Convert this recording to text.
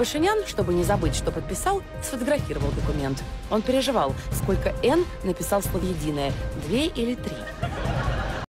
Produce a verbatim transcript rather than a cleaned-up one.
Пашинян, чтобы не забыть, что подписал, сфотографировал документ. Он переживал, сколько «Н» написал слово «единое» – две или три.